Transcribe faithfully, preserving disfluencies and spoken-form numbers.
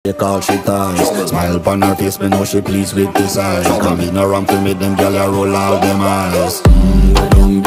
Take all she ties. Smile upon her face, me know she pleased with this eye. Come in around to me, them gyal a roll out them eyes. Mm,